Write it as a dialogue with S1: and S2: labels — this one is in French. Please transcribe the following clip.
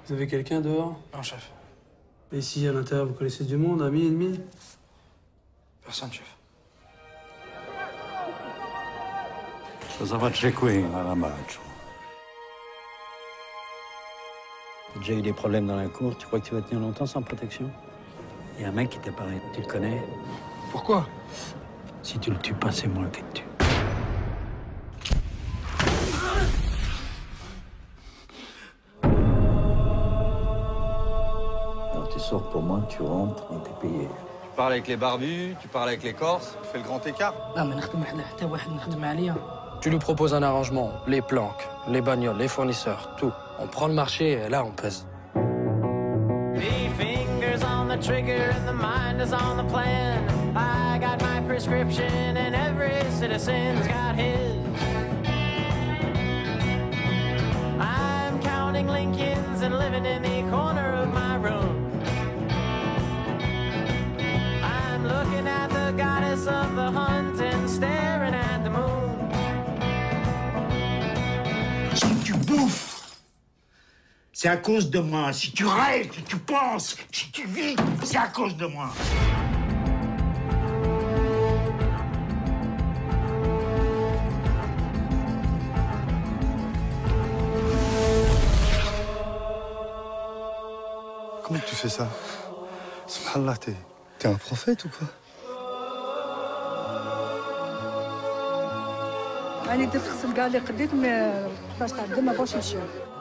S1: Vous avez quelqu'un dehors?
S2: Non, chef.
S1: Et ici, à l'intérieur, vous connaissez du monde, amis, ennemis?
S2: Personne, chef.
S3: Cosa faccio qui, Maramaccio? T'as déjà eu des problèmes dans la cour? Tu crois que tu vas tenir longtemps sans protection? Il y a un mec qui t'a parlé. Tu le connais?
S2: Pourquoi?
S3: Si tu le tues pas, c'est moi qui te tue. Alors tu sors pour moi, tu rentres et t'es payé.
S4: Tu parles avec les barbus, tu parles avec les Corses, tu fais le grand écart.
S2: Tu lui proposes un arrangement, les planques, les bagnoles, les fournisseurs, tout. On prend le marché et là, on pèse.
S5: The fingers on the trigger and the mind is on the plan. I got my prescription and every citizen's got his. I'm counting Lincolns and living in the corner of my room. I'm looking at the goddess of the hunt and staring at the moon.
S6: Si tu bouffes, c'est à cause de moi. Si tu rêves, si tu penses, si tu vis, c'est à cause de moi.
S7: Comment tu fais ça? Subhanallah, t'es un prophète ou quoi?
S8: أنا بديت نغسل كاع اللي قديت باش تعدل ما بغاوش يمشيو.